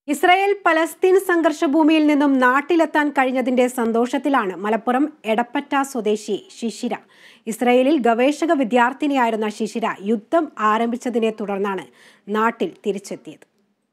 Israel Palestine സംഘർഷഭൂമിയിൽ നിന്നും നാട്ടിലെത്താൻ കഴിഞ്ഞതിന്റെ സന്തോഷത്തിലാണ് മലപ്പുറം എടപ്പറ്റ സ്വദേശി ശിശിര. ഇസ്രായേലിൽ ഗവേഷക വിദ്യാർത്ഥിനിയായിരുന്ന ശിശിര യുദ്ധം ആരംഭിച്ചതിനെ തുടർന്നാണ് നാട്ടിൽ തിരിച്ചെത്തിയത്.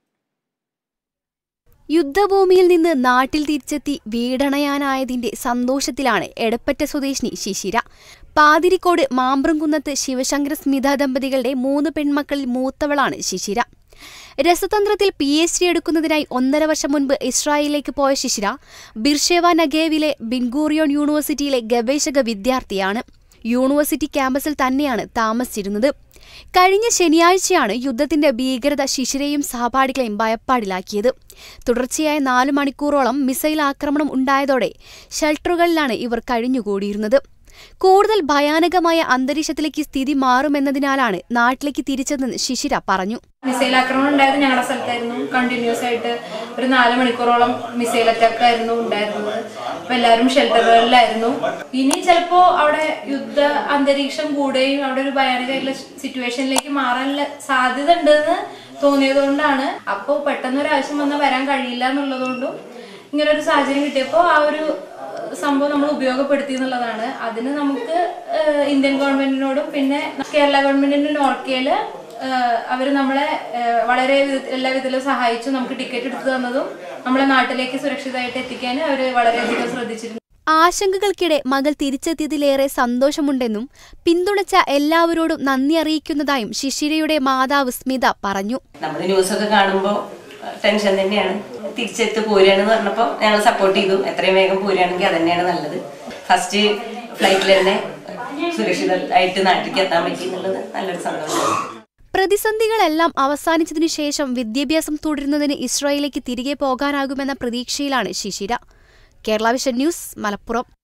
യുദ്ധഭൂമിയിൽ നിന്ന് നാട്ടിൽ തിരിച്ചെത്തി വീടണയാനായതിന്റെ സന്തോഷത്തിലാണ് എടപ്പറ്റ സ്വദേശിനി ശിശിര. പാതിരിക്കോട് മാമ്പ്രംകുന്നത്ത് ശിവശങ്കര സ്മിത ദമ്പതികളുടെ 3 പെൺമക്കളിൽ മൂത്തവളാണ് ശിശിര. രസതന്ത്രത്തിൽ PhD എടുക്കുന്നതിനായി 1.5 വർഷം മുൻപ് ഇസ്രായേലിലേക്ക് പോയ ശിശിര ബിർഷേവ നഗേവിലെ ബിൻഗൂറിയോൺ യൂണിവേഴ്സിറ്റിയിലെ ഗവേഷക വിദ്യാർത്ഥിയാണ്. യൂണിവേഴ്സിറ്റി ക്യാമ്പസിൽ തന്നെയാണ് താമസിച്ചിരുന്നത്. കഴിഞ്ഞ ശനിയാഴ്ചയാണ് യുദ്ധത്തിന്റെ ഭീകരത ശിശിരയും സഹപാഠികളെയും ഭയപ്പാടിലാക്കിയത്. തുടർച്ചയായ 4 മണിക്കൂറോളം മിസൈൽ ആക്രമണം ഉണ്ടായതോടെ ഷെൽട്ടറുകളിലാണ് ഇവർ കഴിഞ്ഞുകൂടിയിരുന്നത്. കൂടുതൽ ഭയാനകമായ അന്തരീക്ഷത്തിലേക്ക് സ്ഥിതി മാറുമെന്നതിനാലാണ് നാട്ടിലേക്ക് തിരിച്ചതെന്ന് ശിശിര പറഞ്ഞു. മിസൈൽ ആക്രമണം ഉണ്ടായത് ഞങ്ങളുടെ സ്ഥലത്തായിരുന്നു. കണ്ടിന്യൂസ് ആയിട്ട് ഒരു 4 മണിക്കൂറോളം മിസൈൽ അറ്റാക്ക് ആയിരുന്നു ഉണ്ടായിരുന്നത്. അപ്പൊ എല്ലാവരും ഷെൽട്ടറുകളിലായിരുന്നു. ഇനി ചിലപ്പോ അവിടെ യുദ്ധ അന്തരീക്ഷം കൂടുകയും അവിടെ ഒരു ഭയാനകമായിട്ടുള്ള സിറ്റുവേഷനിലേക്ക് മാറാനുള്ള സാധ്യത ഉണ്ടെന്ന് തോന്നിയതുകൊണ്ടാണ്. അപ്പോൾ പെട്ടെന്നൊരാവശ്യം വന്നാൽ വരാൻ കഴിയില്ല എന്നുള്ളതുകൊണ്ടും ഇങ്ങനെ ഒരു സാഹചര്യം കിട്ടിയപ്പോൾ ആ ഒരു സംഭവം നമ്മൾ ഉപയോഗപ്പെടുത്തി എന്നുള്ളതാണ്. അതിന് നമുക്ക് ഇന്ത്യൻ ഗവൺമെന്റിനോടും പിന്നെ കേരള ഗവൺമെന്റിന്റെ നോർക്കയില് അവർ നമ്മളെ വളരെ എല്ലാ വിധത്തിലും സഹായിച്ചു. നമുക്ക് ടിക്കറ്റ് എടുത്തു തന്നതും നമ്മളെ നാട്ടിലേക്ക് സുരക്ഷിതമായിട്ട് എത്തിക്കാൻ അവർ വളരെയധികം ശ്രദ്ധിച്ചിരുന്നു. ആശങ്കകൾക്കിടെ മകൾ തിരിച്ചെത്തിയതിലേറെ സന്തോഷമുണ്ടെന്നും പിന്തുണച്ച എല്ലാവരോടും നന്ദി അറിയിക്കുന്നതായും ശിശിരയുടെ മാതാവ് സ്മിത പറഞ്ഞു. നമ്മൾ ന്യൂസൊക്കെ കാണുമ്പോൾ ടെൻഷൻ തന്നെയാണ്. തിരിച്ചെത്തി പോരുകയാണെന്ന് പറഞ്ഞപ്പോൾ ഞങ്ങൾ സപ്പോർട്ട് ചെയ്തു. എത്രയും വേഗം പോരുകയാണെങ്കിൽ അത് തന്നെയാണ് നല്ലത്. ഫസ്റ്റ് ഫ്ലൈറ്റിൽ തന്നെ സുരക്ഷിതമായിട്ട് നാട്ടിലേക്ക് എത്താൻ പറ്റി എന്നുള്ളത് നല്ലൊരു സന്തോഷമാണ്. പ്രതിസന്ധികളെല്ലാം അവസാനിച്ചതിനു ശേഷം വിദ്യാഭ്യാസം തുടരുന്നതിന് ഇസ്രായേലിലേക്ക് തിരികെ പോകാനാകുമെന്ന പ്രതീക്ഷയിലാണ് ശിശിര. Kerala vision news, Malappuram.